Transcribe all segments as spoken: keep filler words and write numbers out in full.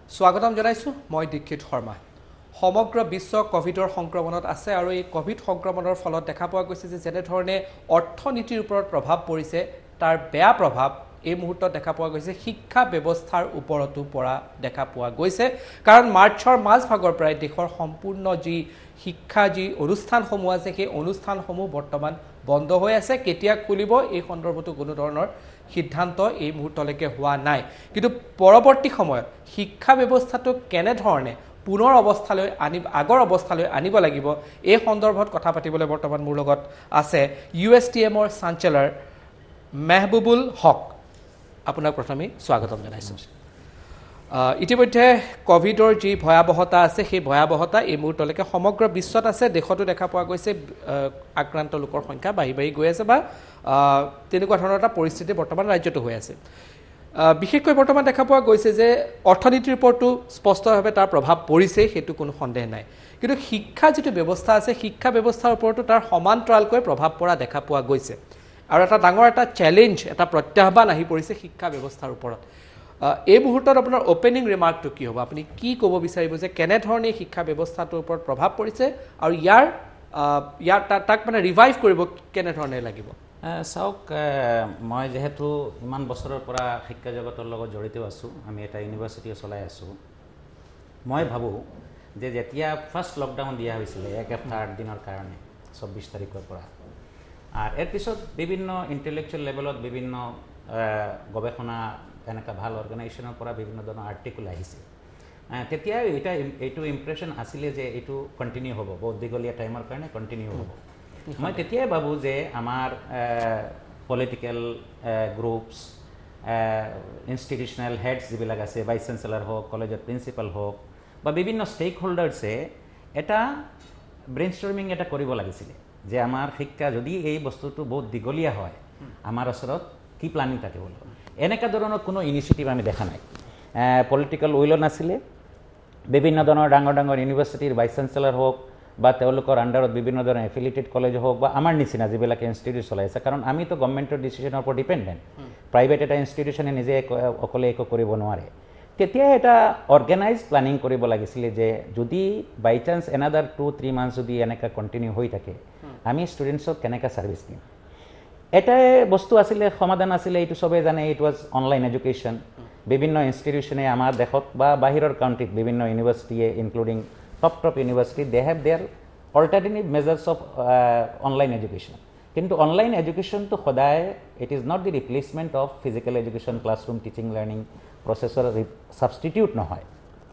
স্বাগতম জনাইছো মই দীক্ষিত শৰ্মা সমগ্ৰ বিশ্ব কোভিডৰ সংক্ৰমণত আছে আৰু এই কোভিড সংক্ৰমণৰ ফলত দেখা পোৱা গৈছে যে যেনে ধৰণে অৰ্থনীতিৰ ওপৰত প্ৰভাৱ পৰিছে তাৰ বেয়া প্ৰভাৱ এই মুহূৰ্তত দেখা পোৱা গৈছে শিক্ষা ব্যৱস্থাৰ ওপৰতো পৰা দেখা পোৱা গৈছে কাৰণ মাৰ্চৰ মাজভাগৰ পৰাই দেশৰ সম্পূৰ্ণ যি শিক্ষা যি অনুষ্ঠানসমূহ আছে সেই অনুষ্ঠানসমূহ বৰ্তমান বন্ধ হৈ আছে কেতিয়া খুলিব এই সন্দৰ্ভতো কোনো ধৰণৰ সিদ্ধান্ত এই মুহূৰ্তলৈকে হোৱা নাই কিন্তু পৰৱৰ্তী সময়ত শিক্ষা ব্যৱস্থাটো কেনে ধৰণে পুনৰ অৱস্থালৈ আনি আগৰ অৱস্থালৈ আনিব লাগিব এই সন্দৰ্ভত কথা পাতিবলৈ বৰ্তমান মোৰ লগত আছে ইউ এছ টি এমৰ চাঞ্চেলৰ মেহবুবুল হক আপোনাক প্ৰথমে স্বাগতম জনাইছো ইতিমধ্যে কোভিডৰ যি ভয়াবহতা আছে সেই ভয়াবহতা এই মুহূৰ্তলৈকে সমগ্ৰ বিশ্বত আছে দেশতো দেখা পোৱা গৈছে আক্ৰান্ত লোকৰ সংখ্যা বাঢ়ি বাঢ়ি গৈ আছে বা তেনেকুৱা ধৰণৰ এটা পৰিস্থিতি বৰ্তমান ৰাজ্যতো হৈ আছে বিশেষকৈ বৰ্তমান দেখা পোৱা গৈছে যে অৰ্থনীতিৰ ওপৰতো স্পষ্টভাৱে তাৰ প্ৰভাৱ পৰিছে সেইটো কোনো সন্দেহ নাই কিন্তু শিক্ষা যিটো ব্যৱস্থা আছে শিক্ষা ব্যৱস্থাৰ ওপৰতো তাৰ সমান্তৰালকৈ প্ৰভাৱ পৰা দেখা পোৱা গৈছে আৰু এটা ডাঙৰ এটা চ্যালেঞ্জ এটা প্ৰত্যাহ্বান আহি পৰিছে শিক্ষা ব্যৱস্থাৰ ওপৰত এই মুহূৰ্তত আপোনাৰ ওপেনিং ৰিমাৰ্কটো কি হ'ব আপুনি কি ক'ব বিচাৰিব যে কেনে ধৰণে শিক্ষা ব্যৱস্থাটোৰ ওপৰত প্ৰভাৱ পৰিছে আৰু ইয়াৰ ইয়াৰ তাক মানে ৰিভাইভ কৰিব কেনে ধৰণে লাগিব চাওক মই যেহেতু ইমান বছৰৰ পৰা শিক্ষা জগতৰ লগত জড়িত আছোঁ আমি এটা ইউনিভাৰ্চিটি চলাই আছোঁ মই ভাবোঁ যে যেতিয়া ফাৰ্ষ্ট লকডাউন দিয়া হৈছিলে এক এপ্তাহ আঠ দিনৰ কাৰণে চৌব্বিছ তাৰিখৰ পৰা আৰু ইয়াৰ পিছত বিভিন্ন ইণ্টেলেকচুৱেল লেভেলত বিভিন্ন গৱেষণা এনেকুৱা ভাল অৰ্গেনাইজেশ্যনৰ পৰা বিভিন্ন ধৰণৰ আৰ্টিকল আহিছে তেতিয়া এটা এইটো ইম্প্ৰেশ্যন আছিলে যে এইটো কণ্টিনিউ হ'ব বহুত দীঘলীয়া টাইমৰ কাৰণে কণ্টিনিউ হ'ব মই তেতিয়াই ভাবোঁ যে আমাৰ পলিটিকেল গ্ৰুপছ ইনষ্টিটিউচনেল হেডছ যিবিলাক আছে ভাইচ চেঞ্চেলাৰ হওক কলেজৰ প্ৰিন্সিপাল হওক বা বিভিন্ন ষ্টেক হোল্ডাৰ্ছে এটা ব্ৰেইনষ্টৰ্মিং এটা কৰিব লাগিছিলে যে আমাৰ শিক্ষা যদি এই বস্তুটো বহুত দীঘলীয়া হয় আমাৰ ওচৰত কি প্লানিং থাকিব লাগিব এনেকুৱা ধৰণৰ কোনো ইনিচিয়েটিভ আমি দেখা নাই পলিটিকেল উইলো নাছিলে বিভিন্ন ধৰণৰ ডাঙৰ ডাঙৰ ইউনিভাৰ্চিটিৰ ভাইচ চেঞ্চেলাৰ হওক বা তেওঁলোকৰ আণ্ডাৰত বিভিন্ন ধৰণৰ এফিলিয়েটেড কলেজ হওক বা আমাৰ নিচিনা যিবিলাক ইনষ্টিটিউট চলাই আছে কাৰণ আমিতো গভৰ্ণমেণ্টৰ ডিচিশ্যনৰ ওপৰত ডিপেণ্ডেণ্ট প্ৰাইভেট এটা ইনষ্টিটিউশ্যনে নিজে অকলে একো কৰিব নোৱাৰে তেতিয়া এটা অৰ্গেনাইজ প্লানিং কৰিব লাগিছিলে যে যদি by chance another two three months যদি এনেকৈ কণ্টিনিউ হৈ থাকে আমি ষ্টুডেণ্টছক কেনেকৈ ছাৰ্ভিচ দিম এটাই বস্তু আছিলে সমাধান আছিলে এইটো চবেই জানে ইট ৱাজ অনলাইন এডুকেশ্যন বিভিন্ন ইনষ্টিটিউশ্যনে আমাৰ দেশত বা বাহিৰৰ কাউণ্ট্ৰিত বিভিন্ন ইউনিভাৰ্চিটিয়ে including top top university they have their alternative measures of online education কিন্তু অনলাইন এডুকেশ্যনটো সদায় it is not the replacement of physical education classroom teaching learning প্ৰচেছৰ ছাবষ্টিটিউট নহয়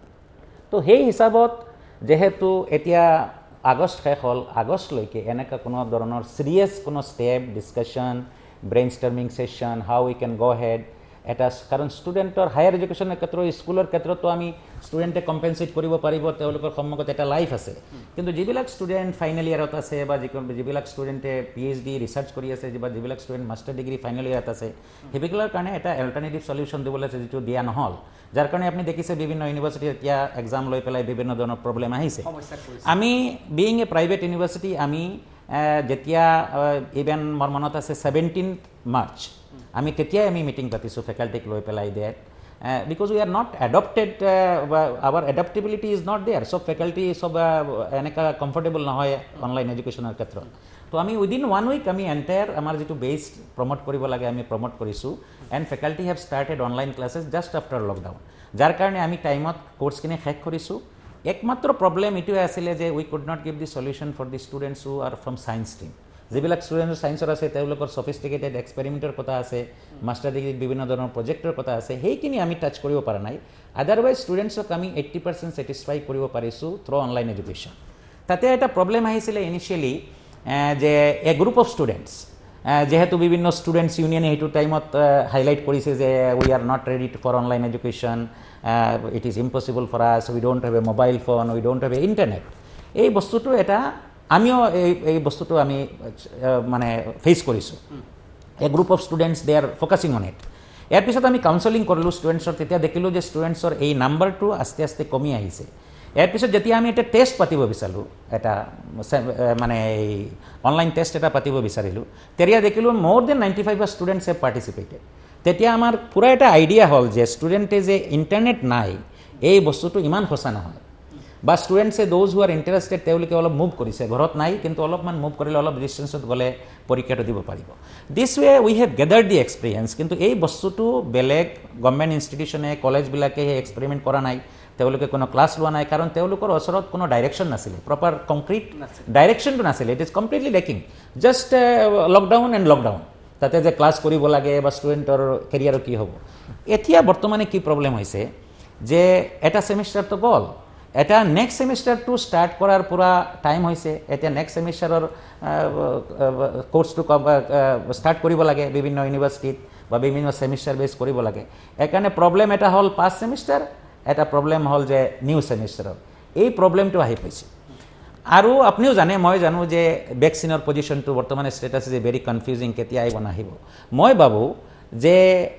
তো সেই হিচাপত যেহেতু এতিয়া আগষ্ট শেষ হ'ল আগষ্টলৈকে এনেকুৱা কোনো ধৰণৰ চিৰিয়াছ কোনো step discussion brainstorming session how we can go' ahead এটা কাৰণ ষ্টুডেণ্টৰ হায়াৰ এডুকেশ্যনৰ ক্ষেত্ৰত স্কুলৰ ক্ষেত্ৰতো আমি ষ্টুডেণ্টে কম্পেনচেট কৰিব পাৰিব তেওঁলোকৰ সন্মুখত এটা লাইফ আছে কিন্তু যিবিলাক ষ্টুডেণ্ট ফাইনেল ইয়াৰত আছে বা যিবিলাক ষ্টুডেণ্টে পি এইচ ডি ৰিচাৰ্চ কৰি আছে বা যিবিলাক ষ্টুডেণ্ট মাষ্টাৰ ডিগ্ৰী ফাইনেল ইয়াৰত আছে সেইবিলাকৰ কাৰণে এটা এল্টাৰনেটিভ চলিউশ্যন দিবলৈ আছে যিটো দিয়া নহ'ল যাৰ কাৰণে আপুনি দেখিছে বিভিন্ন ইউনিভাৰ্চিটি এতিয়া এক্সাম লৈ পেলাই বিভিন্ন ধৰণৰ প্ৰব্লেম আহিছে আমি বিইং এ প্ৰাইভেট ইউনিভাৰ্চিটি আমি যেতিয়া ইভেন মোৰ মনত আছে ছেভেণ্টিন মাৰ্চ আমি তেতিয়াই আমি মিটিং পাতিছোঁ ফেকাল্টিক লৈ পেলাই that because we are not adopted our adaptability is not there চব ফেকাল্টি চব এনেকুৱা কমফৰ্টেবল নহয় অনলাইন এডুকেশ্যনৰ ক্ষেত্ৰত তো আমি উইদিন ওৱান উইক আমি এণ্টায়াৰ আমাৰ যিটো বেছ প্ৰমোট কৰিব লাগে আমি প্ৰমোট কৰিছোঁ and faculty have started online classes just after lockdown যাৰ কাৰণে আমি টাইমত কোৰ্চখিনি শেষ কৰিছোঁ একমাত্ৰ প্ৰব্লেম এইটোৱে আছিলে যে we could not give the solution for the students who are from science stream যিবিলাক ষ্টুডেণ্ট ছায়েন্সৰ আছে তেওঁলোকৰ ছফিষ্টিকেটেড এক্সপেৰিমেণ্টৰ কথা আছে মাষ্টাৰ ডিগ্ৰীত বিভিন্ন ধৰণৰ প্ৰজেক্টৰ কথা আছে সেইখিনি আমি টাচ কৰিব পৰা নাই আদাৰৱাইজ ষ্টুডেণ্টছক আমি এইট্টি পাৰ্চেণ্ট ছেটিছফাই কৰিব পাৰিছোঁ থ্ৰু অনলাইন এডুকেশ্যন তাতে এটা প্ৰব্লেম আহিছিলে ইনিচিয়েলি যে এ গ্ৰুপ অফ ষ্টুডেণ্টছ যেহেতু বিভিন্ন ষ্টুডেণ্টছ ইউনিয়নে সেইটো টাইমত হাইলাইট কৰিছে যে we are not ready for online education it is impossible for us we don't have a mobile phone we don't have a internet এই বস্তুটো এটা আমিও এই এই বস্তুটো আমি মানে ফেচ কৰিছোঁ a group of students they are focusing on it ইয়াৰ পিছত আমি কাউন্সেলিং কৰিলোঁ ষ্টুডেণ্টছৰ তেতিয়া দেখিলোঁ যে ষ্টুডেণ্টছৰ এই নাম্বাৰটো আস্তে আস্তে কমি আহিছে ইয়াৰ পিছত যেতিয়া আমি এটা টেষ্ট পাতিব বিচাৰিলোঁ এটা মানে এই অনলাইন টেষ্ট এটা পাতিব বিচাৰিলোঁ তেতিয়া দেখিলোঁ more than ninety five students have participated তেতিয়া আমাৰ পুৰা এটা আইডিয়া হ'ল যে ষ্টুডেণ্টে যে ইণ্টাৰনেট নাই এই বস্তুটো ইমান সঁচা নহয় বা ষ্টুডেণ্টছে দ'জ হু আৰ ইণ্টাৰেষ্টেড তেওঁলোকে অলপ মুভ কৰিছে ঘৰত নাই কিন্তু অলপমান মুভ কৰিলে অলপ ডিষ্টেঞ্চত গ'লে পৰীক্ষাটো দিব পাৰিব দিছ ৱে উই হেভ গেডাৰ দি এক্সপিৰিয়েঞ্চ কিন্তু এই বস্তুটো বেলেগ গভৰ্ণমেণ্ট ইনষ্টিটিউশ্যনে কলেজবিলাকে সেই এক্সপেৰিমেণ্ট কৰা নাই তেওঁলোকে কোনো ক্লাছ লোৱা নাই কাৰণ তেওঁলোকৰ ওচৰত কোনো ডাইৰেকশ্যন নাছিলে প্ৰপাৰ কংক্ৰিট ডাইৰেকশ্যনটো নাছিলে it is completely lacking just lockdown and lockdown তাতে যে ক্লাছ কৰিব লাগে বা ষ্টুডেণ্টৰ কেৰিয়াৰৰ কি হ'ব এতিয়া বৰ্তমানে কি প্ৰব্লেম হৈছে যে এটা ছেমিষ্টাৰটো গ'ল এটা নেক্সট ছেমিষ্টাৰটো ষ্টাৰ্ট কৰাৰ পূৰা টাইম হৈছে এতিয়া নেক্সট ছেমিষ্টাৰৰ কোৰ্চটো ষ্টাৰ্ট কৰিব লাগে বিভিন্ন ইউনিভাৰ্চিটিত বা বিভিন্ন ছেমিষ্টাৰ বেছ কৰিব লাগে সেইকাৰণে প্ৰব্লেম এটা হ'ল পাঁচ ছেমিষ্টাৰ এটা প্ৰব্লেম হ'ল যে নিউ ছেমিষ্টাৰৰ এই প্ৰব্লেমটো আহি পাইছে আৰু আপুনিও জানে মই জানো যে ভেকচিনৰ পজিশ্যনটো বৰ্তমানে ষ্টেটাছ ইজ ভেৰি কনফিউজিং কেতিয়া আহিব নাহিব মই ভাবোঁ যে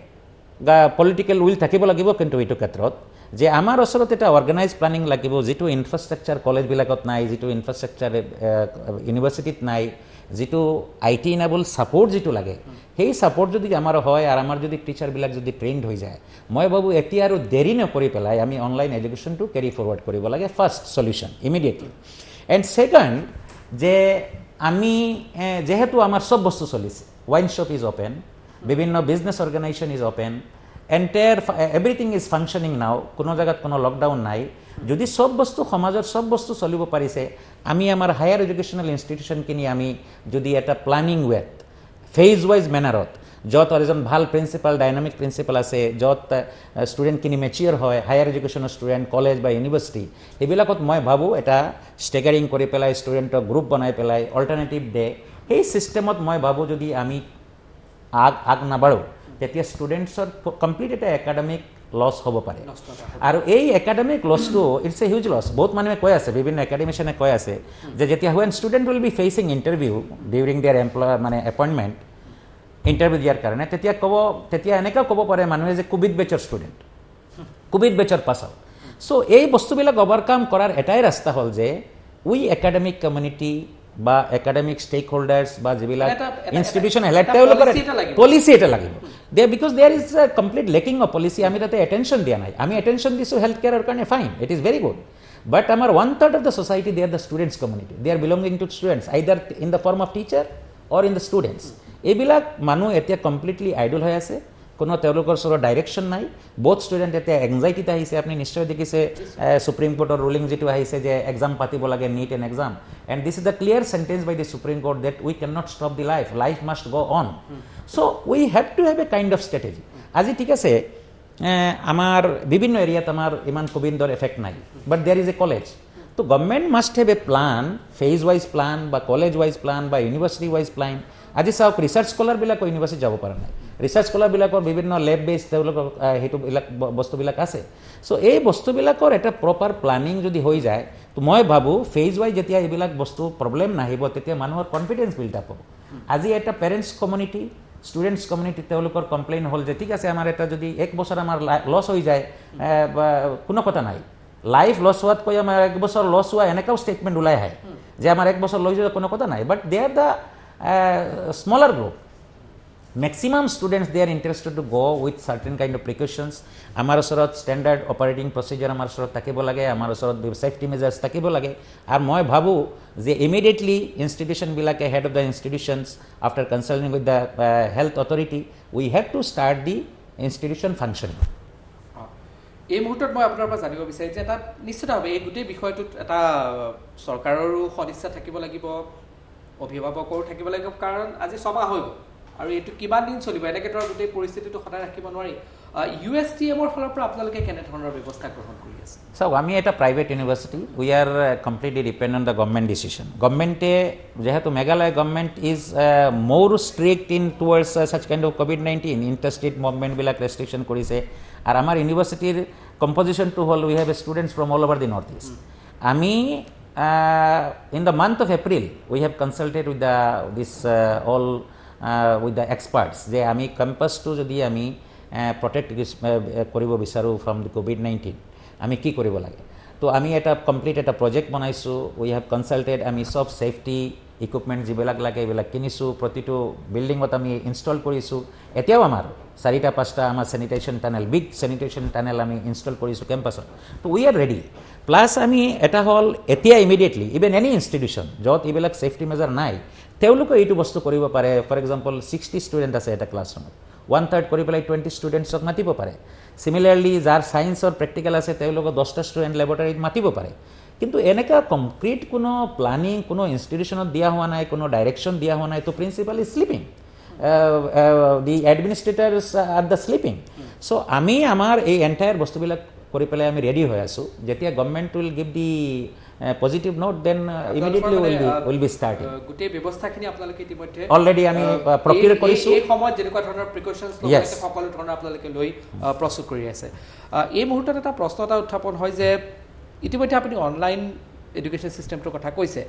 পলিটিকেল উইল থাকিব লাগিব কিন্তু এইটো ক্ষেত্ৰত যে আমাৰ ওচৰত এটা অৰ্গেনাইজ প্লেনিং লাগিব যিটো ইনফ্ৰাষ্ট্ৰাকচাৰ কলেজবিলাকত নাই যিটো ইনফ্ৰাষ্ট্ৰাকচাৰ ইউনিভাৰ্চিটিত নাই যিটো আই টি ইনেবল ছাপৰ্ট যিটো লাগে সেই ছাপৰ্ট যদি আমাৰ হয় আৰু আমাৰ যদি টিচাৰবিলাক যদি ট্ৰেইনড হৈ যায় মই ভাবোঁ এতিয়া আৰু দেৰি নকৰি পেলাই আমি অনলাইন এডুকেশ্যনটো কেৰি ফৰৱাৰ্ড কৰিব লাগে first solution immediately and second যে আমি যেহেতু আমাৰ চব বস্তু চলিছে ৱাইন শ্বপ ইজ অ'পেন বিভিন্ন business organisation is open entire everything is functioning now কোনো জেগাত কোনো লকডাউন নাই যদি চব বস্তু সমাজৰ চব বস্তু চলিব পাৰিছে আমি আমাৰ হায়াৰ এডুকেশ্যনেল ইনষ্টিটিউশ্যনখিনি আমি যদি এটা প্লানিং ৱেত ফেজ ৱাইজ মেনাৰত য'ত এজন ভাল প্ৰিন্সিপাল ডাইনামিক প্ৰিন্সিপাল আছে য'ত ষ্টুডেণ্টখিনি মেচিয়ৰ হয় হায়াৰ এডুকেশ্যনৰ ষ্টুডেণ্ট কলেজ বা ইউনিভাৰ্চিটি এইবিলাকত মই ভাবোঁ এটা ষ্টেগাৰিং কৰি পেলাই ষ্টুডেণ্টক গ্ৰুপ বনাই পেলাই অল্টাৰনেটিভ ডে সেই ছিষ্টেমত মই ভাবোঁ যদি আমি আগ আগ নাবাঢ়োঁ তেতিয়া ষ্টুডেণ্টছৰ কমপ্লিট এটা একাডেমিক লছ হ'ব পাৰে আৰু এই একাডেমিক লছটো ইটছ এ হিউজ লছ বহুত মানুহে কৈ আছে বিভিন্ন একাডেমিচিয়ানে কৈ আছে যে যেতিয়া when student will be facing interview during their employ মানে এপইণ্টমেণ্ট ইণ্টাৰভিউ দিয়াৰ কাৰণে তেতিয়া ক'ব তেতিয়া এনেকৈ ক'ব পাৰে মানুহে যে কোভিড বেচৰ ষ্টুডেণ্ট কোভিড বেচৰ পাছ আউট চ' এই বস্তুবিলাক অভাৰকাম কৰাৰ এটাই ৰাস্তা হ'ল যে উই একাডেমিক কমিউনিটি বা একাডেমিক ষ্টেক হোল্ডাৰ্ছ বা যিবিলাক ইনষ্টিটিউশ্যন তেওঁলোকৰ পলিচি এটা লাগিব they because there is a complete lacking of policy আমি তাতে এটেনশ্যন দিয়া নাই আমি এটেনশ্যন দিছোঁ হেল্থ কেয়াৰৰ কাৰণে fine it is very good but আমাৰ one third of the society they are the students community they are belonging to students either in the form of teacher or in the students এইবিলাক মানুহ এতিয়া completely idol হৈ আছে কোনো তেওঁলোকৰ ওচৰত direction নাই বহুত ষ্টুডেণ্ট এতিয়া এংজাইটিত আহিছে আপুনি নিশ্চয় দেখিছে সুপ্ৰিম কোৰ্টৰ ৰুলিং যিটো আহিছে যে এক্সাম পাতিব লাগে NEET and exam and this is the clear sentence by the Supreme Court that we can not stop the life life must go' on so' we have to have a kind of strategy আজি ঠিক আছে আমাৰ বিভিন্ন এৰিয়াত আমাৰ ইমান কোভিডৰ effect নাই but there is a college তো government must have a plan phase wise plan বা কলেজ ৱাইজ প্লান বা ইউনিভাৰ্চিটি ৱাইজ প্লান আজি চাওক ৰিচাৰ্চ স্কলাৰবিলাকো ইউনিভাৰ্চিটি যাব পৰা নাই ৰিচাৰ্চ স্কলাৰবিলাকৰ বিভিন্ন লেব বেছ তেওঁলোকৰ সেইটোবিলাক বস্তুবিলাক আছে চ' এই বস্তুবিলাকৰ এটা প্ৰপাৰ প্লানিং যদি হৈ যায় তো মই ভাবোঁ ফেজ ৱাইজ যেতিয়া এইবিলাক বস্তু প্ৰব্লেম নাহিব তেতিয়া মানুহৰ কনফিডেঞ্চ বিল্ড আপ হ'ব আজি এটা পেৰেণ্টছ কমিউনিটি ষ্টুডেণ্টছ কমিউনিটি তেওঁলোকৰ কমপ্লেইন হ'ল যে ঠিক আছে আমাৰ এটা যদি এক বছৰ আমাৰ লছ হৈ যায় কোনো কথা নাই লাইফ লছ হোৱাতকৈ আমাৰ এক বছৰ লছ হোৱা এনেকুৱাও ষ্টেটমেণ্ট ওলাই আহে যে আমাৰ এক বছৰ লৈ যোৱা কোনো কথা নাই but they are the smaller group maximum students they are interested to go with certain kind of precautions amar osorot standard operating procedure amar osorot takibo lage amar osorot safety measures takibo lage ar moi bhabu je immediately institution bilake head of the institutions after consulting with the uh, health authority we have to start the institution functioning এই মুহূৰ্তত মই আপোনাৰ পৰা জানিব বিচাৰিম যে এটা নিশ্চিতভাৱে এই গোটেই বিষয়টোত এটা চৰকাৰৰো সদিচ্ছা থাকিব লাগিব অভিভাৱকৰো থাকিব লাগিব কাৰণ আজি ছমাহ হৈ গ'ল আৰু এইটো কিমান দিন চলিব এনেকৈ ধৰ গোটেই পৰিস্থিতিটো সদায় ৰাখিব নোৱাৰি ইউ এছ টি এমৰ ফালৰ পৰা আপোনালোকে কেনেধৰণৰ ব্যৱস্থা গ্ৰহণ কৰি আছে চাওক আমি এটা private university we are completely depend on the government decision গভৰ্ণমেণ্টে যিহেতু Meghalaya government is more strict in towards such kind of Covid nineteen interstate মুভমেণ্টবিলাক ৰেষ্ট্ৰিকশ্যন কৰিছে আৰু আমাৰ ইউনিভাৰ্চিটিৰ কম্পজিশ্যনটো হ'ল we have a students from all over the North East আমি in the month of April we have consulted with the this all with the experts যে আমি কেম্পাছটো যদি আমি প্ৰটেক্ট কৰিব বিচাৰোঁ ফ্ৰম দি ক'ভিড নাইণ্টিন আমি কি কৰিব লাগে তো আমি এটা কমপ্লিট এটা প্ৰজেক্ট বনাইছোঁ উই হেভ কনচাল্টেড আমি চব ছেফটি ইকুইপমেণ্ট যিবিলাক লাগে এইবিলাক কিনিছোঁ প্ৰতিটো বিল্ডিঙত আমি ইনষ্টল কৰিছোঁ এতিয়াও আমাৰ চাৰিটা পাঁচটা আমাৰ sanitation tunnel big sanitation tunnel আমি ইনষ্টল কৰিছোঁ কেম্পাছত তো উই আৰ ৰেডি প্লাছ আমি এটা হ'ল এতিয়া ইমিডিয়েটলি ইভেন এনি ইনষ্টিটিউশ্যন য'ত এইবিলাক ছেফটি মেজাৰ নাই তেওঁলোকে এইটো বস্তু কৰিব পাৰে ফৰ এক্সাম্পল ছিক্সটি ষ্টুডেণ্ট আছে এটা ক্লাছৰুমত ওৱান থাৰ্ড কৰি পেলাই টুৱেণ্টি ষ্টুডেণ্টছক মাতিব পাৰে চিমিলাৰলি যাৰ ছায়েন্সৰ প্ৰেক্টিকেল আছে তেওঁলোকক দহটা ষ্টুডেণ্ট লেবৰেটৰীত মাতিব পাৰে কিন্তু এনেকুৱা কমপ্লিট কোনো প্লানিং কোনো ইনষ্টিটিউশ্যনত দিয়া হোৱা নাই কোনো ডাইৰেকশ্যন দিয়া হোৱা নাই তো principal is sleeping the administrators are the sleeping so' আমি আমাৰ এই এণ্টায়াৰ বস্তুবিলাক কৰি পেলাই আমি ৰেডি হৈ আছোঁ যেতিয়া government will give the positive note then immediately will be will be starting গোটেই ব্যৱস্থাখিনি আপোনালোকে ইতিমধ্যে অলৰেডি আমি প্ৰক্ৰিয়া কৰিছোঁ এই সময়ত যেনেকুৱা ধৰণৰ প্ৰিকশ্যনছ ল'ব লাগে সকলো ধৰণৰ আপোনালোকে লৈ প্ৰস্তুত কৰি আছে এই মুহূৰ্তত এটা প্ৰশ্ন এটা উত্থাপন হয় যে ইতিমধ্যে আপুনি অনলাইন এডুকেশ্যন ছিষ্টেমটোৰ কথা কৈছে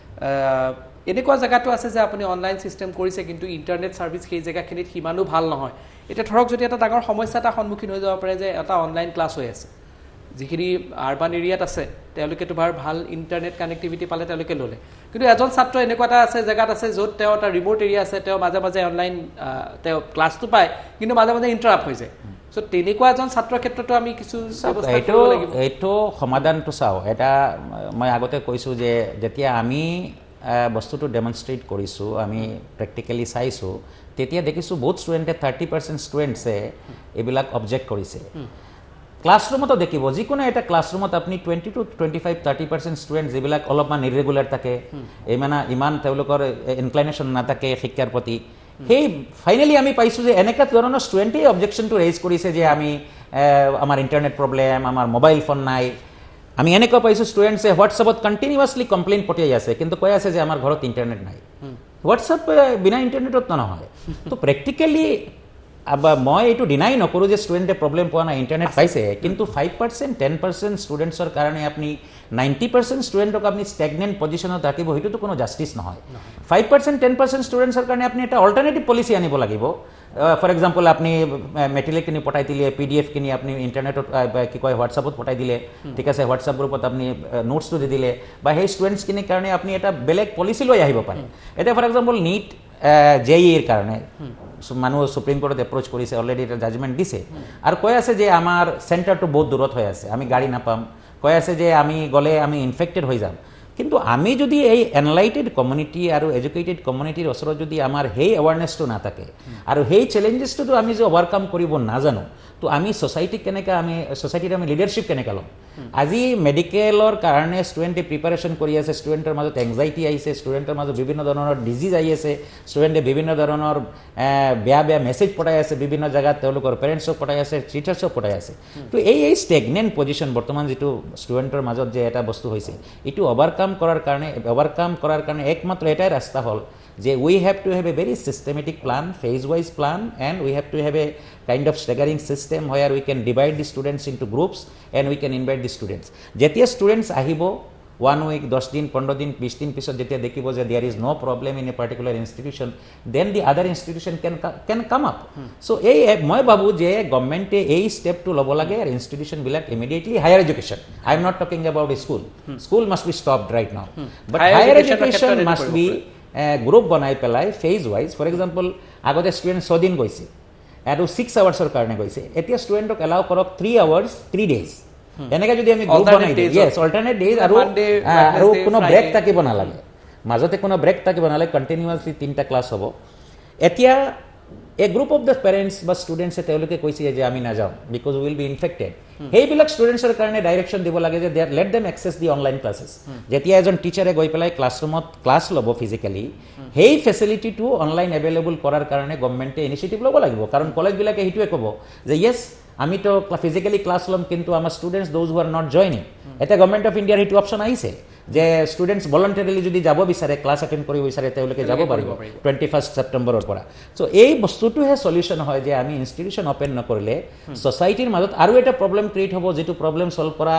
এনেকুৱা জেগাটো আছে যে আপুনি অনলাইন ছিষ্টেম কৰিছে কিন্তু ইণ্টাৰনেট ছাৰ্ভিচ সেই জেগাখিনিত সিমানো ভাল নহয় এতিয়া ধৰক যদি এটা ডাঙৰ সমস্যা এটা সন্মুখীন হৈ যাব পাৰে যে এটা অনলাইন ক্লাছ হৈ আছে যিখিনি আৰ্বান এৰিয়াত আছে তেওঁলোকেতো বাৰু ভাল ইণ্টাৰনেট কানেক্টিভিটি পালে তেওঁলোকে ল'লে কিন্তু এজন ছাত্ৰ এনেকুৱা এটা আছে জেগাত আছে য'ত তেওঁ এটা ৰিম'ট এৰিয়া আছে তেওঁ মাজে মাজে অনলাইন তেওঁ ক্লাছটো পায় কিন্তু মাজে মাজে ইণ্টাৰাপ্ট হৈ যায় চ' তেনেকুৱা এজন ছাত্ৰৰ ক্ষেত্ৰতো আমি কিছু এইটো এইটো সমাধানটো চাওঁ এটা মই আগতে কৈছোঁ যে যেতিয়া আমি বস্তুটো ডেমনষ্ট্ৰেট কৰিছোঁ আমি প্ৰেক্টিকেলি চাইছোঁ তেতিয়া দেখিছোঁ বহুত ষ্টুডেণ্টে থাৰ্টি পাৰ্চেণ্ট ষ্টুডেণ্টছে এইবিলাক অবজেক্ট কৰিছে ক্লাছৰুমতো দেখিব যিকোনো এটা ক্লাছৰুমত আপুনি twenty two twenty five thirty percent student যিবিলাক অলপমান ইৰেগুলাৰ থাকে এই মানে ইমান তেওঁলোকৰ ইনক্লাইনেশ্যন নাথাকে শিক্ষাৰ প্ৰতি সেই ফাইনেলি আমি পাইছোঁ যে এনেকুৱা ধৰণৰ ষ্টুডেণ্টেই অবজেকশ্যনটো ৰেইজ কৰিছে যে আমি আমাৰ ইণ্টাৰনেট প্ৰব্লেম আমাৰ মোবাইল ফোন নাই আমি এনেকুৱা পাইছোঁ ষ্টুডেণ্টছে হোৱাটছএপত কণ্টিনিউৱাছলি কমপ্লেইন পঠিয়াই আছে কিন্তু কৈ আছে যে আমাৰ ঘৰত ইণ্টাৰনেট নাই হোৱাটছএপ বিনা ইণ্টাৰনেটত নহয় তো প্ৰেক্টিকেলি মই এইটো ডিনাই নকৰোঁ যে ষ্টুডেণ্টে প্ৰব্লেম পোৱা নাই ইণ্টাৰনেট পাইছে কিন্তু ফাইভ পাৰ্চেণ্ট টেন পাৰ্চেণ্ট ষ্টুডেণ্টছৰ কাৰণে আপুনি নাইণ্টি পাৰ্চেণ্ট ষ্টুডেণ্টক আপুনি ষ্টেগনেণ্ট পজিশ্যনত ৰাখিব সেইটোতো কোনো জাষ্টিছ নহয় ফাইভ পাৰ্চেণ্ট টেন পাৰ্চেণ্ট ষ্টুডেণ্টছৰ কাৰণে আপুনি এটা অল্টাৰনেটিভ পলিচি আনিব লাগিব ফৰ এক্সাম্পল আপুনি মেটেৰিয়েলখিনি পঠাই দিলে পি ডি এফখিনি আপুনি ইণ্টাৰনেটত কি কয় হোৱাটছআপত পঠাই দিলে ঠিক আছে হোৱাটছআপ গ্ৰুপত আপুনি নোটছটো দি দিলে বা সেই ষ্টুডেণ্টছখিনিৰ কাৰণে আপুনি এটা বেলেগ পলিচি লৈ আহিব পাৰে এতিয়া ফৰ এক্সাম্পল নিট জে ইৰ কাৰণে মানুহ সুপ্ৰিম কোৰ্টত এপ্ৰ'চ কৰিছে অলৰেডি এটা জাজমেণ্ট দিছে আৰু কৈ আছে যে আমাৰ চেণ্টাৰটো বহুত দূৰত হৈ আছে আমি গাড়ী নাপাম কৈ আছে যে আমি গ'লে আমি ইনফেক্টেড হৈ যাম কিন্তু আমি যদি এই এনলাইটেড কমিউনিটি আৰু এডুকেটেড কমিউনিটিৰ ওচৰত যদি আমাৰ সেই এৱাৰনেছটো নাথাকে আৰু সেই চেলেঞ্জেছটো আমি যে অভাৰকাম কৰিব নাজানো তো আমি ছ'চাইটিক কেনেকৈ আমি ছ'চাইটিত আমি লিডাৰশ্বিপ কেনেকৈ ল'ম আজি মেডিকেলৰ কাৰণে ষ্টুডেণ্টে প্ৰিপাৰেশ্যন কৰি আছে ষ্টুডেণ্টৰ মাজত এংজাইটি আহিছে ষ্টুডেণ্টৰ মাজত বিভিন্ন ধৰণৰ ডিজিজ আহি আছে ষ্টুডেণ্টে বিভিন্ন ধৰণৰ বেয়া বেয়া মেছেজ পঠাই আছে বিভিন্ন জেগাত তেওঁলোকৰ পেৰেণ্টছক পঠাই আছে টিচাৰ্ছক পঠাই আছে তো এই এই ষ্টেগনেণ্ট পজিশ্যন বৰ্তমান যিটো ষ্টুডেণ্টৰ মাজত যে এটা বস্তু হৈছে এইটো অভাৰকাম কৰাৰ কাৰণে অভাৰকাম কৰাৰ কাৰণে একমাত্ৰ এটাই ৰাস্তা হ'ল যে we have to have a very systematic plan phase wise plan and we have to have a kind of staggering system where we can divide the students into groups and we can invite the students যেতিয়া students আহিব one week দহ দিন পোন্ধৰ দিন বিছ দিন পিছত যেতিয়া দেখিব যে there is no' problem in a particular institution then the other institution can can come up চ' এই মই ভাবোঁ যে গভৰ্ণমেণ্টে এই ষ্টেপটো ল'ব লাগে আৰু ইনষ্টিটিউশ্যনবিলাক immediately higher education I am not talking about school school must be stopped right now but higher education must be group বনাই পেলাই ফেজ ৱাইজ ফৰ এক্সাম্পল আগতে ষ্টুডেণ্ট ছদিন গৈছে আৰু ছিক্স আৱাৰ্ছৰ কাৰণে গৈছে এতিয়া ষ্টুডেণ্টক এলাউ কৰক থ্ৰী আৱাৰ্ছ থ্ৰী ডেইজ এনেকৈ যদি আমি গ্ৰুপ বনাই দিওঁ য়েছ অল্টাৰনেট ডেইজ আৰু আৰু কোনো ব্ৰেক থাকিব নালাগে মাজতে কোনো ব্ৰেক থাকিব নালাগে কণ্টিনিউৱাছলি তিনিটা ক্লাছ হ'ব এতিয়া a group of the parents বা ষ্টুডেণ্টছে তেওঁলোকে কৈছে যে আমি নাযাওঁ বিকজ উইল বি ইনফেক্টেড সেইবিলাক ষ্টুডেণ্টছৰ কাৰণে ডাইৰেকশ্যন দিব লাগে যে there let them access the online classes যেতিয়া এজন টিচাৰে গৈ পেলাই ক্লাছৰুমত ক্লাছ ল'ব ফিজিকেলি সেই ফেচিলিটিটো অনলাইন এভেইলেবল কৰাৰ কাৰণে গভৰ্ণমেণ্টে ইনিচিয়েটিভ ল'ব লাগিব কাৰণ কলেজবিলাকে সেইটোৱে ক'ব যে য়েছ আমিতো ফিজিকেলি ক্লাছ ল'ম কিন্তু আমাৰ students those who are not joining এতিয়া গভৰ্ণমেণ্ট অফ ইণ্ডিয়াৰ সেইটো অপশ্যন আহিছে যে ষ্টুডেণ্টছ ভলণ্টাৰীলি যদি যাব বিচাৰে ক্লাছ এটেণ্ড কৰিব বিচাৰে তেওঁলোকে যাব পাৰিব টুৱেণ্টি ফাৰ্ষ্ট ছেপ্টেম্বৰৰ পৰা চ' এই বস্তুটোহে চলিউশ্যন হয় যে আমি ইনষ্টিটিউশ্যন অ'পেন নকৰিলে ছ'চাইটিৰ মাজত আৰু এটা প্ৰব্লেম ক্ৰিয়েট হ'ব যিটো প্ৰব্লেম ছল্ভ কৰা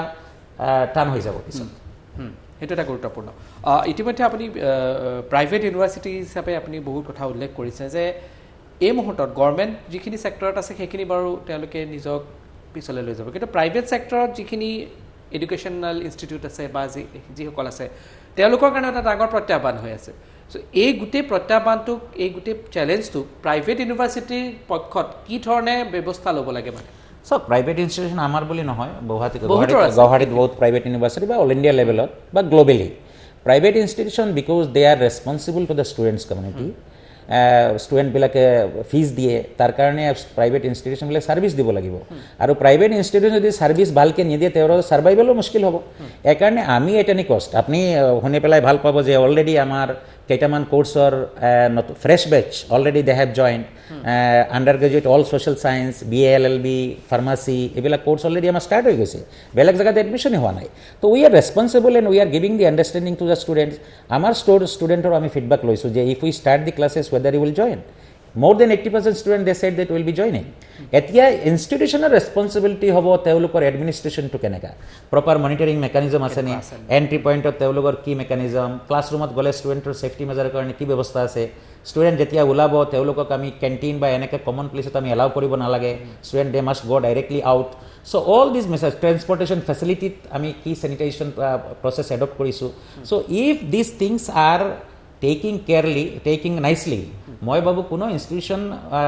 টান হৈ যাব পিছত সেইটো এটা গুৰুত্বপূৰ্ণ ইতিমধ্যে আপুনি প্ৰাইভেট ইউনিভাৰ্চিটি হিচাপে আপুনি বহুত কথা উল্লেখ কৰিছে যে এই মুহূৰ্তত গভৰ্ণমেণ্ট যিখিনি ছেক্টৰত আছে সেইখিনি বাৰু তেওঁলোকে নিজক পিছলৈ লৈ যাব কিন্তু প্ৰাইভেট ছেক্টৰত যিখিনি এডুকেশ্যনেল ইনষ্টিটিউট আছে বা যি যিসকল আছে তেওঁলোকৰ কাৰণে এটা ডাঙৰ প্ৰত্যাহ্বান হৈ আছে সো এই গোটেই প্ৰত্যাহ্বানটোক এই গোটেই চ্যালেঞ্জটো প্ৰাইভেট ইউনিভাৰ্চিটিৰ পক্ষত কি ধৰণে ব্যৱস্থা ল'ব লাগে মানে সো প্ৰাইভেট ইনষ্টিটিউশ্যন আমাৰ বুলি নহয় গুৱাহাটী গুৱাহাটীত বহুত প্ৰাইভেট ইউনিভাৰ্চিটি বা অল ইণ্ডিয়া লেভেলত বা globally private institution because they are responsible to the students community ষ্টুডেণ্টবিলাকে ফিজ দিয়ে তাৰ কাৰণে প্ৰাইভেট ইনষ্টিটিউশ্যনবিলাক ছাৰ্ভিচ দিব লাগিব আৰু প্ৰাইভেট ইনষ্টিটিউশ্যন যদি ছাৰ্ভিচ ভালকৈ নিদিয়ে তেওঁৰ ছাৰ্ভাইভেলো মুস্কিল হ'ব এইকাৰণে আমি এট এনি কষ্ট আপুনি শুনি পেলাই ভাল পাব যে অলৰেডি আমাৰ কেইটামান কোৰ্চৰ fresh batch already they have joined undergraduate all social science B A L L B pharmacy এইবিলাক কোৰ্চ অলৰেডি আমাৰ ষ্টাৰ্ট হৈ গৈছে বেলেগ জেগাত এডমিশ্যনেই হোৱা নাই তো we are responsible and we are giving the understanding to the students আমাৰ ষ্টুডেণ্টৰ আমি ফিডবেক লৈছোঁ যে if we start the classes whether you will join more than eighty percent student they said that will be joining etia institutional responsibility hobo teulukor administration to keneka proper monitoring mechanism ase ni entry point of teulukor ki mechanism classroom ot gole student or safety measure karone ki byabostha ase student jetia ulabo teulukok ami canteen ba eneka common place ot ami allow koribo na lage student they must go directly out so all these measures transportation facility ami ki sanitation uh, process adopt korisu so if these things are taking carefully taking nicely মই ভাবো কোনো institution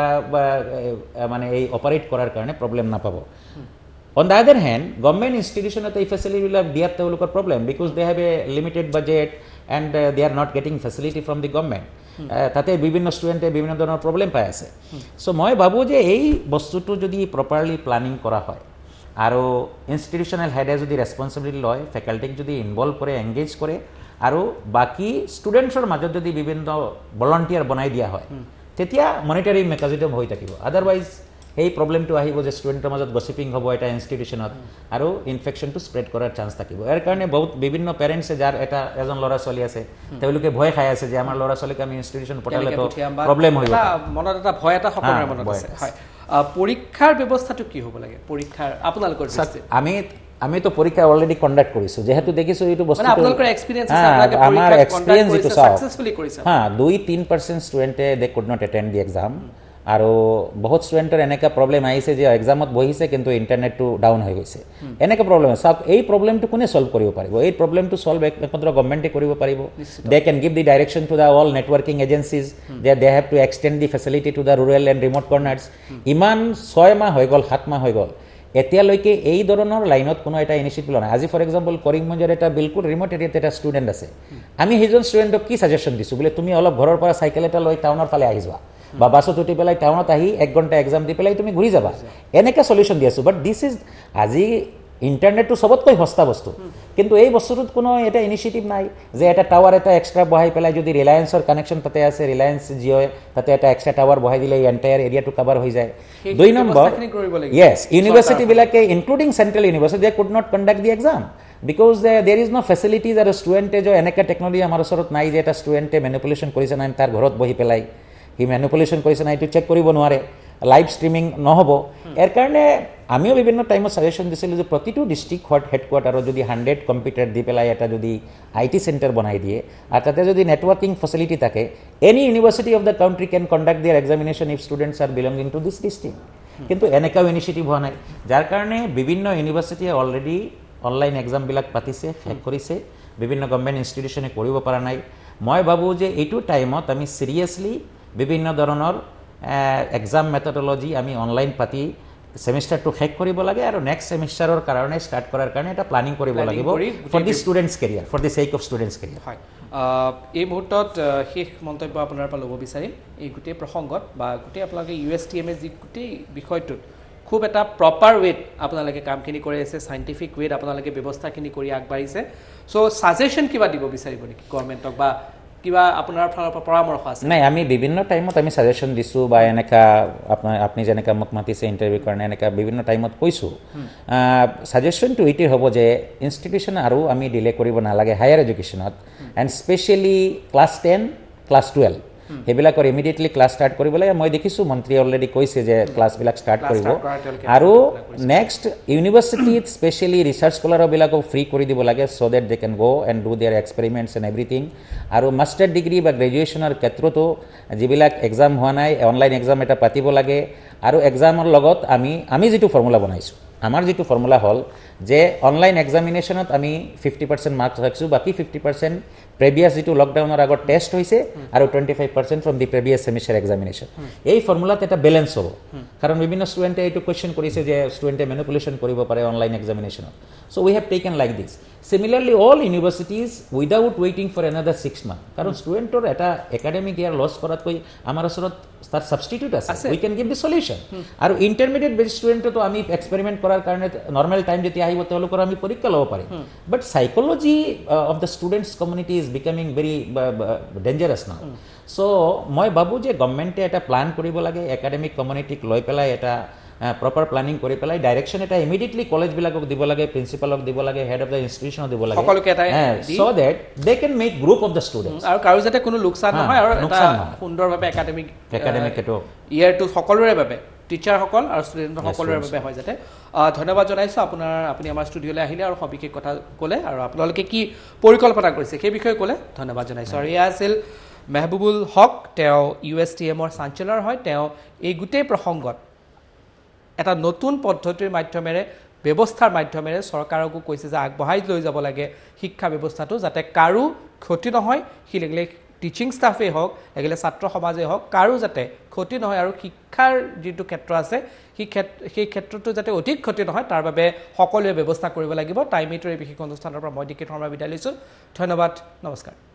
মানে এই operate কৰাৰ কাৰণে problem নাপাব on the other hand government ইনষ্টিটিউশ্যনত এই ফেচিলিটিবিলাক দিয়াত তেওঁলোকৰ problem because they have a limited budget and they are not getting facility from the government তাতে বিভিন্ন ষ্টুডেণ্টে বিভিন্ন ধৰণৰ প্ৰব্লেম পাই আছে চ' মই ভাবোঁ যে এই বস্তুটো যদি প্ৰপাৰলি প্লানিং কৰা হয় আৰু ইনষ্টিটিউশ্যনেল হেডে যদি ৰেছপনচিবিলিটি লয় ফেকাল্টিক যদি ইনভলভ কৰে এংগেজ কৰে আৰু বাকি ষ্টুডেণ্টছৰ মাজত যদি বিভিন্ন ভলণ্টিয়াৰ বনাই দিয়া হয় তেতিয়া মনিটৰিং মেকানিজম হৈ থাকিব আদাৰৱাইজ এই প্ৰব্লেমটো আহিব যে ষ্টুডেণ্টৰ মাজত গছিপিং হ'ব এটা ইনষ্টিটিউশ্যনত আৰু ইনফেকশ্যনটো স্প্ৰেড কৰাৰ চান্স থাকিব ইয়াৰ কাৰণে বহুত বিভিন্ন পেৰেণ্টছে যাৰ এটা এজন ল'ৰা ছোৱালী আছে তেওঁলোকে ভয় খাই আছে যে আমাৰ ল'ৰা ছোৱালীক আমি ইনষ্টিটিউশ্যন পঠালেতো প্ৰব্লেম হৈ মনত এটা ভয় এটা সকলোৰে মনত আছে হয় পৰীক্ষাৰ ব্যৱস্থাটো কি হ'ব লাগে পৰীক্ষাৰ আপোনালোকৰ আমি আমি তো পৰীক্ষা অলৰেডি কণ্ডাক্ট কৰিছো যেহেতু দেখিছো এইটো বস্তু মানে আপোনালোকৰ এক্সপেৰিয়েন্স আছে আপোনালোকে আমাৰ এক্সপেৰিয়েন্স ইটো সাকসেসফুলি কৰিছে হ্যাঁ দুই তিন পাৰ্চেণ্ট ষ্টুডেণ্টে they could not attend the exam আৰু বহুত ষ্টুডেণ্টৰ এনেকা প্ৰব্লেম আহিছে যে এক্সামত বহিছে কিন্তু ইণ্টাৰনেটটো ডাউন হৈ গৈছে এনেকা প্ৰব্লেম সব এই প্ৰব্লেমটো কোনে সলভ কৰিব পাৰিব এই প্ৰব্লেমটো সলভ একমাত্ৰ গভৰ্ণমেণ্টে কৰিব পাৰিব they can give the direction to the all networking agencies যে they have to extend the facility to the rural and remote corners ইমান ছয় মাহ হৈ গ'ল সাত মাহ হৈ গ'ল এতিয়ালৈকে এই ধৰণৰ লাইনত কোনো এটা ইনিচিয়েটিভ লোৱা নাই আজি ফৰ এক্সাম্পল কৰিমগঞ্জৰ এটা বিলকুল ৰিম'ট এৰিয়াত এটা ষ্টুডেণ্ট আছে আমি সেইজন ষ্টুডেণ্টক কি ছাজেশ্যন দিছোঁ বোলে তুমি অলপ ঘৰৰ পৰা চাইকেল এটা লৈ টাউনৰ ফালে আহি যোৱা বা বাছত উঠি পেলাই টাউনত আহি এক ঘণ্টা এক্সাম দি পেলাই তুমি ঘূৰি যাবা এনেকৈ চলিউশ্যন দি আছোঁ বাট দিছ ইজ আজি ইণ্টাৰনেটটো চবতকৈ সস্তা বস্তু কিন্তু এই বস্তুটোত কোনো এটা ইনিচিয়েটিভ নাই যে এটা টাৱাৰ এটা এক্সট্ৰা বহাই পেলাই যদি ৰিলায়েন্সৰ কানেকশ্যন তাতে আছে ৰিলায়েন্স জিঅ'য়ে তাতে এটা এক্সট্ৰা টাৱাৰ বহাই দিলে এই এণ্টায়াৰ এৰিয়াটো কভাৰ হৈ যায় দুই নম্বৰ য়েছ ইউনিভাৰ্চিটিবিলাকে including central university they could not conduct the exam because there is no facilities আৰু ষ্টুডেণ্টে যে এনেকুৱা টেকনলজি আমাৰ ওচৰত নাই যে এটা ষ্টুডেণ্টে মেনিপুলেশ্যন কৰিছে নাই তাৰ ঘৰত বহি পেলাই সি মেনিপুলেশ্যন কৰিছে নাই এইটো চেক কৰিব নোৱাৰে লাইভ ষ্ট্ৰিমিং নহ'ব ইয়াৰ কাৰণে আমিও বিভিন্ন টাইমত ছাজেশ্যন দিছিলোঁ যে প্ৰতিটো ডিষ্ট্ৰিক্ট হেডকোৱাৰ্টাৰত যদি হাণ্ড্ৰেড কম্পিউটাৰ দি পেলাই এটা যদি আই টি চেণ্টাৰ বনাই দিয়ে আৰু তাতে যদি নেটৱৰ্কিং ফেচিলিটি থাকে any university of the country can conduct their examination if students are belonging to this district কিন্তু এনেকুৱাও ইনিচিয়েটিভ হোৱা নাই যাৰ কাৰণে বিভিন্ন ইউনিভাৰ্চিটিয়ে অলৰেডি অনলাইন এক্সামবিলাক পাতিছে শেষ কৰিছে বিভিন্ন গভৰ্ণমেণ্ট ইনষ্টিটিউশ্যনে কৰিব পৰা নাই মই ভাবোঁ যে এইটো টাইমত আমি চিৰিয়াছলি বিভিন্ন ধৰণৰ এক্সাম মেথডলজি আমি অনলাইন পাতি সেমিষ্টাৰটো শেষ কৰিব লাগে আৰু নেক্সট সেমিষ্টাৰৰ কাৰণে ষ্টাৰ্ট কৰাৰ কাৰণে এটা প্লানিং কৰিব লাগিব for the students career for the sake of students career হয় এই মুহূৰ্তত শেষ মন্তব্য আপোনাৰ পৰা ল'ব বিচাৰিম এই গোটেই প্ৰসংগত বা গোটেই আপোনালোকে ইউ এছ টি এম এছ যি গোটেই বিষয়টোত খুব এটা প্ৰপাৰ ৱেত আপোনালোকে কামখিনি কৰি আছে চাইণ্টিফিক ৱেত আপোনালোকে ব্যৱস্থাখিনি কৰি আগবাঢ়িছে চ' ছাজেশ্যন কিবা দিব বিচাৰিব নেকি গভৰ্ণমেণ্টক বা কিবা আপোনাৰ ফালৰ পৰা পৰামৰ্শ আছে নাই আমি বিভিন্ন টাইমত আমি ছাজেশ্যন দিছোঁ বা এনেকা আপোনাৰ আপুনি যেনেকৈ মোক মাতিছে ইণ্টাৰভিউ কাৰণে এনেকা বিভিন্ন টাইমত কৈছোঁ ছাজেশ্যনটো এইটোৱে হ'ব যে ইনষ্টিটিউশ্যন আৰু আমি ডিলে কৰিব নালাগে হায়াৰ এডুকেশ্যনত and especially class ten class twelve সেইবিলাকৰ ইমিডিয়েটলি ক্লাছ ষ্টাৰ্ট কৰিব লাগে মই দেখিছোঁ মন্ত্ৰীয়ে অলৰেডি কৈছে যে ক্লাছবিলাক ষ্টাৰ্ট কৰিব আৰু নেক্সট ইউনিভাৰ্চিটিত স্পেচিয়েলি ৰিচাৰ্চ স্কলাৰবিলাকক ফ্ৰী কৰি দিব লাগে চ' that they can go' and do their experiments and everything আৰু মাষ্টাৰ ডিগ্ৰী বা গ্ৰেজুৱেশ্যনৰ ক্ষেত্ৰতো যিবিলাক এক্সাম হোৱা নাই অনলাইন এক্সাম এটা পাতিব লাগে আৰু এক্সামৰ লগত আমি আমি যিটো ফৰ্মুলা বনাইছোঁ আমাৰ যিটো ফৰ্মুলা হ'ল যে অনলাইন এক্সামিনেশ্যনত আমি ফিফটি পাৰ্চেণ্ট মাৰ্কছ ৰাখিছোঁ, বাকী ফিফটি পাৰ্চেণ্ট প্ৰেভিয়াছ যিটো লকডাউনৰ আগত টেষ্ট হৈছে আৰু twenty five percent from the previous semester examination. এই ফৰ্মুলাত এটা বেলেঞ্চ হ'ব, কাৰণ বিভিন্ন ষ্টুডেণ্টে এইটো কুৱেশ্যন কৰিছে যে ষ্টুডেণ্টে মেনিপুলেশ্যন কৰিব পাৰে অনলাইন এক্সামিনেশ্যনত। So' we have taken like this. Similarly, all universities without waiting for another six months. Karon student or eta academic year loss korat koi amar asorat tar substitute ase. We can give the solution. Aru intermediate based student to ami experiment korar karone normal time jeti ahibo telokor ami porikha lobo pare. But psychology uh, of the students community is becoming very uh, dangerous now. So moi babu je government e eta plan koribo lage academic community k loi pelai eta proper planning কৰি পেলাই direction এটা immediately কলেজবিলাকক দিব লাগে, প্ৰিন্সিপালক দিব লাগে, head of the ইনষ্টিটিউশ্যনক দিব লাগে, সকলোকে এটা so that they can make group of the students আৰু কাৰো যাতে কোনো লোকচান নহয় আৰু এটা সুন্দৰভাৱে একাডেমিক একাডেমিক এটো ইয়াৰটো সকলোৰে বাবে টিচাৰসকল আৰু ষ্টুডেণ্ট সকলোৰে বাবে হয় যাতে। ধন্যবাদ জনাইছোঁ আপোনাৰ, আপুনি আমাৰ ষ্টুডিঅ'লৈ আহিলে আৰু সবিশেষ কথা ক'লে আৰু আপোনালোকে কি পৰিকল্পনা কৰিছে সেই বিষয়ে ক'লে ধন্যবাদ জনাইছোঁ। আৰু এয়া আছিল মেহবুবুল হক, তেওঁ ইউ এছ টি এমৰ চাঞ্চেলৰ হয়। তেওঁ এই গোটেই প্ৰসংগত এটা নতুন পদ্ধতিৰ মাধ্যমেৰে ব্যৱস্থাৰ মাধ্যমেৰে চৰকাৰকো কৈছে যে আগবঢ়াই লৈ যাব লাগে শিক্ষা ব্যৱস্থাটো, যাতে কাৰো ক্ষতি নহয়, সি লাগিলে টিচিং ষ্টাফেই হওক, লাগিলে ছাত্ৰ সমাজেই হওক, কাৰো যাতে ক্ষতি নহয় আৰু শিক্ষাৰ যিটো ক্ষেত্ৰ আছে সেই ক্ষেত্ৰ সেই ক্ষেত্ৰটো যাতে অধিক ক্ষতি নহয় তাৰ বাবে সকলোৱে ব্যৱস্থা কৰিব লাগিব। টাইম এইটোৰ এই বিশেষ অনুষ্ঠানৰ পৰা মই ডি কে শৰ্মা বিদায় লৈছোঁ। ধন্যবাদ, নমস্কাৰ।